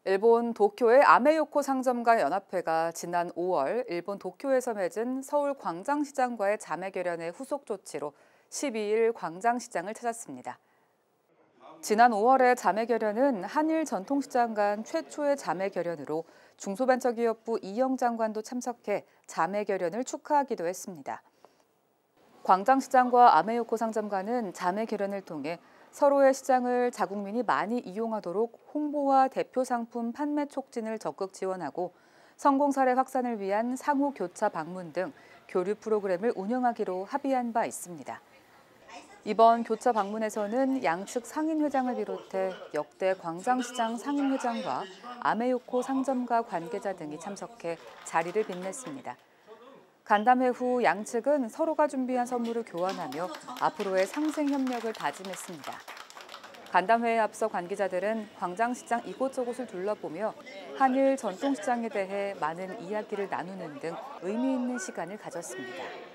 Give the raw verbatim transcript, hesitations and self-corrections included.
일본 도쿄의 아메요코 상점가 연합회가 지난 오월 일본 도쿄에서 맺은 서울 광장시장과의 자매결연의 후속 조치로 십이일 광장시장을 찾았습니다. 지난 오월의 자매결연은 한일 전통시장 간 최초의 자매결연으로 중소벤처기업부 이영 장관도 참석해 자매결연을 축하하기도 했습니다. 광장시장과 아메요코 상점가는 자매결연을 통해 서로의 시장을 자국민이 많이 이용하도록 홍보와 대표 상품 판매 촉진을 적극 지원하고 성공 사례 확산을 위한 상호 교차 방문 등 교류 프로그램을 운영하기로 합의한 바 있습니다. 이번 교차 방문에서는 양측 상인회장을 비롯해 역대 광장시장 상인회장과 아메요코 상점가 관계자 등이 참석해 자리를 빛냈습니다. 간담회 후 양측은 서로가 준비한 선물을 교환하며 앞으로의 상생 협력을 다짐했습니다. 간담회에 앞서 관계자들은 광장시장 이곳저곳을 둘러보며 한일 전통시장에 대해 많은 이야기를 나누는 등 의미 있는 시간을 가졌습니다.